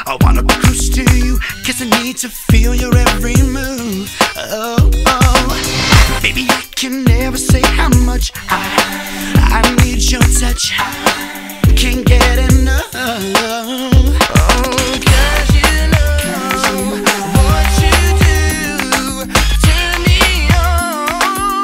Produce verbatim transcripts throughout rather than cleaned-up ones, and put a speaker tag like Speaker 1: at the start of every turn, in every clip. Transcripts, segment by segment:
Speaker 1: I wanna cruise to you, guess I need to feel your every move. Oh, oh, baby, I can never say how much I, I need your touch. Can't get enough. Oh, cause you know what you do, turn me on.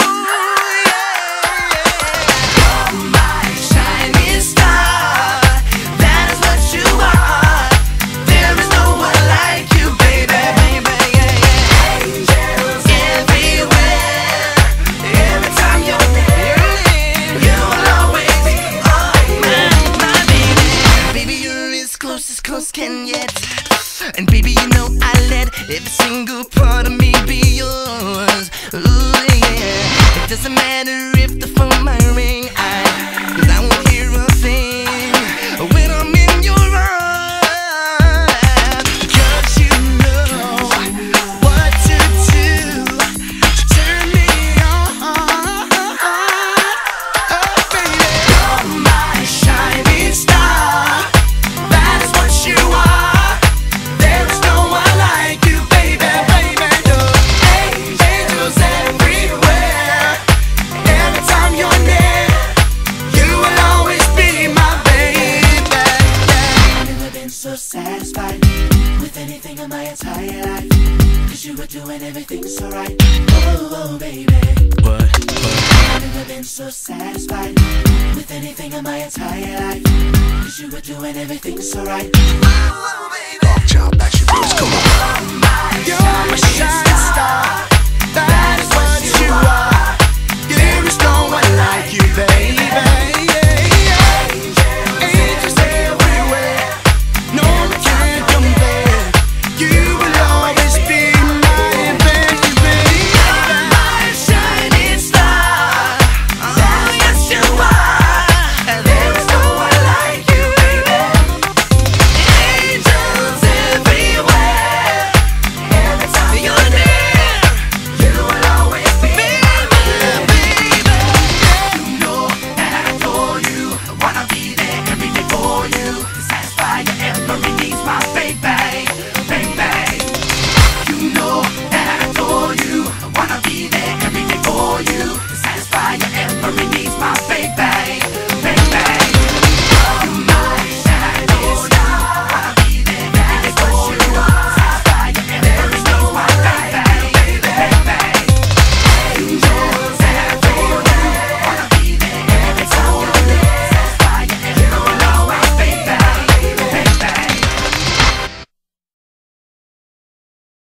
Speaker 1: You're my shining star, that is what you are. There is no one like you, baby, baby, yeah, yeah. Angels everywhere, every time you're near, you will always be on my baby. Baby, you're as close as close can get. And baby, you know I let every single part of me be yours. Ooh, yeah. It doesn't matter if the phone might ring, I, cause I won't hear a thing when I'm in your arms. Cause you know what to do to turn me on. Oh, baby, you're my shining star, that is what you are. There is no one like you, baby, baby. No angels everywhere, every time you're near, you will always be my baby. I've never been so satisfied with anything in my entire life, cause you were doing everything so right. Oh, oh baby. What? I've never been so satisfied with anything in my entire life, cause you were doing everything so right. Oh, baby. Off child, back your girls, come on. You're my shining star.